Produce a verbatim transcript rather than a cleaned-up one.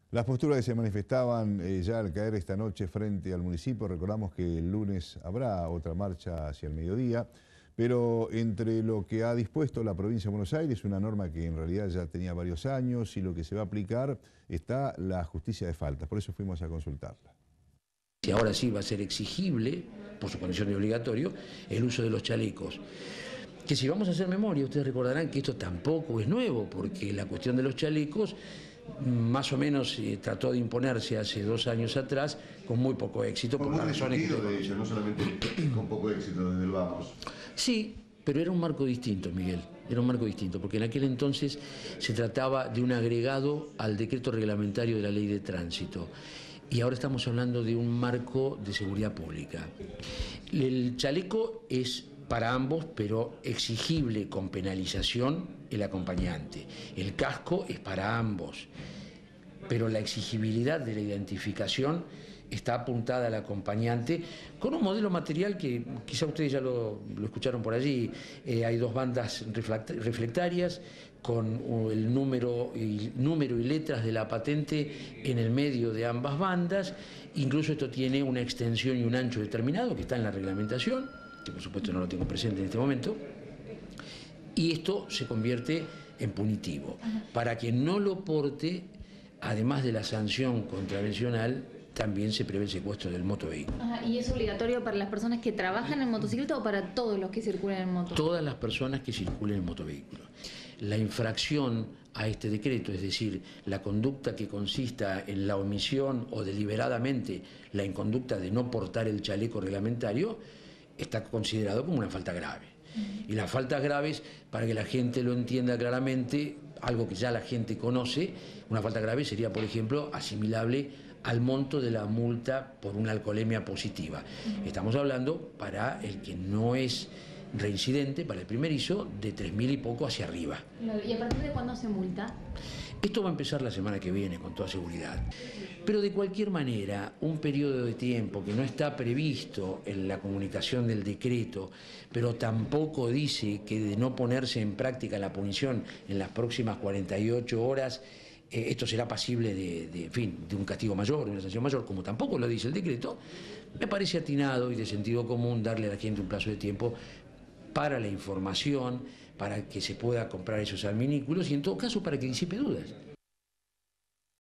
Las posturas que se manifestaban eh, ya al caer esta noche frente al municipio, recordamos que el lunes habrá otra marcha hacia el mediodía, pero entre lo que ha dispuesto la provincia de Buenos Aires, una norma que en realidad ya tenía varios años, y lo que se va a aplicar, está la justicia de faltas. Por eso fuimos a consultarla. Y ahora sí va a ser exigible, por su condición de obligatorio, el uso de los chalecos. Que si vamos a hacer memoria, ustedes recordarán que esto tampoco es nuevo, porque la cuestión de los chalecos más o menos eh, trató de imponerse hace dos años atrás con muy poco éxito. Por las razones que de ella, no solamente con poco éxito desde el vamos. Sí, pero era un marco distinto, Miguel, era un marco distinto, porque en aquel entonces se trataba de un agregado al decreto reglamentario de la ley de tránsito. Y ahora estamos hablando de un marco de seguridad pública. El chaleco es para ambos, pero exigible con penalización el acompañante. El casco es para ambos, pero la exigibilidad de la identificación está apuntada al acompañante con un modelo material que quizá ustedes ya lo, lo escucharon por allí. Eh, hay dos bandas reflectarias con el número y, número y letras de la patente en el medio de ambas bandas. Incluso esto tiene una extensión y un ancho determinado que está en la reglamentación, que por supuesto no lo tengo presente en este momento, y esto se convierte en punitivo. Para quien no lo porte, además de la sanción contravencional, también se prevé el secuestro del motovehículo. Ajá, ¿y es obligatorio para las personas que trabajan en motocicleta o para todos los que circulan en moto? Todas las personas que circulen en motovehículo. La infracción a este decreto, es decir, la conducta que consista en la omisión o deliberadamente la inconducta de no portar el chaleco reglamentario, está considerado como una falta grave. Uh-huh. Y las faltas graves, para que la gente lo entienda claramente, algo que ya la gente conoce, una falta grave sería, por ejemplo, asimilable al monto de la multa por una alcoholemia positiva. Uh-huh. Estamos hablando, para el que no es reincidente, para el primerizo, de tres mil y poco hacia arriba. ¿Y a partir de cuándo se multa? Esto va a empezar la semana que viene, con toda seguridad. Pero de cualquier manera, un periodo de tiempo que no está previsto en la comunicación del decreto, pero tampoco dice que de no ponerse en práctica la punición en las próximas cuarenta y ocho horas, eh, esto será pasible de, de, en fin, de un castigo mayor, de una sanción mayor, como tampoco lo dice el decreto, me parece atinado y de sentido común darle a la gente un plazo de tiempo para la información, para que se pueda comprar esos adminículos y en todo caso para que disipe dudas.